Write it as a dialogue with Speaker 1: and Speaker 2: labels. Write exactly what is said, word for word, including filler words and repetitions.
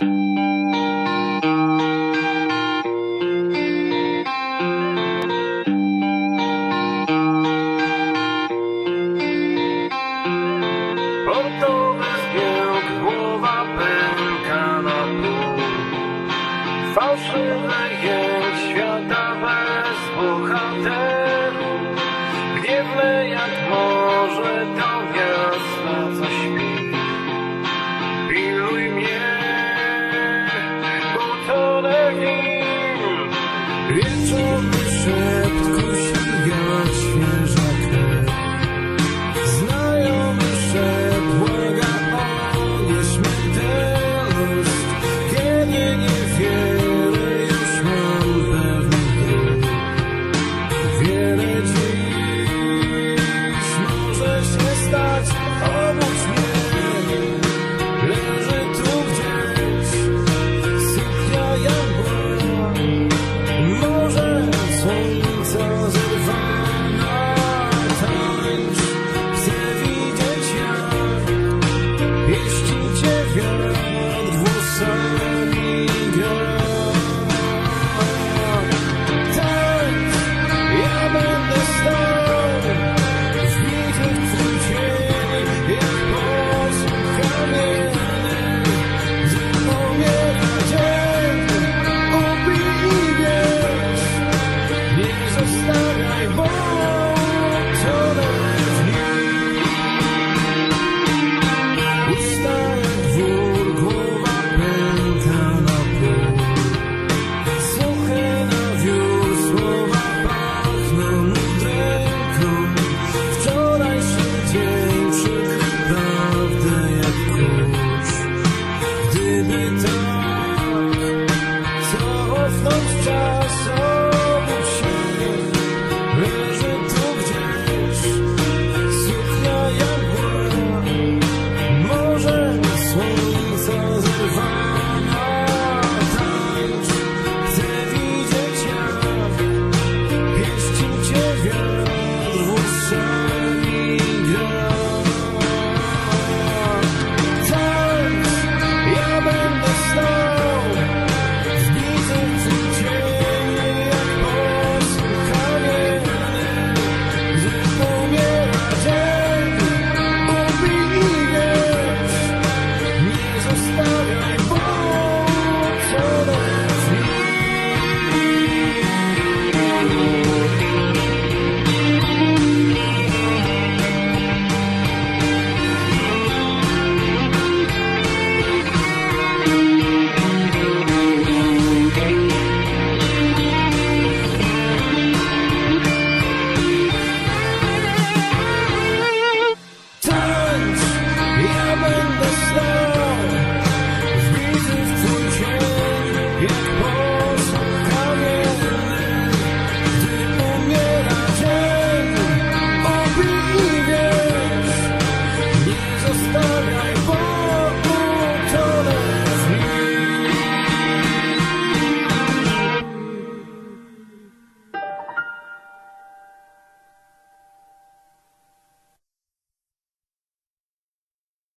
Speaker 1: Portowy zbieg, głowa pęka na pół. Fałszywy jedź świata bez bohaterów. Gniewne jak morze to miasto, co śpi. Piluj mnie, bo tonę w nim. Wieczorny szept kusi jak świeża krew. Znajomy szept błaga o nieśmiertelność. Kiedy niewiele już mam pewnych dróg. Wiele dziś może się stać obok mnie. Leży tu gdzieś suknia jabłka. Może słońca zerwana tańcz. Chcę widzieć jak pieści cię wiatr włosami gra. Tańcz, ja będę stał wbity w twój cień jak posąg kamienny. Gdy pomiera dzień, upij i wiesz, nie zostawiaj, bo tonę w nim. Usta jak wór, głowa pęka na pół. Suche na wiór, słowa pachną mądręką. Wczorajszy dzień przykrył prawdę jak kurz. Gdyby tak cofnąć czas.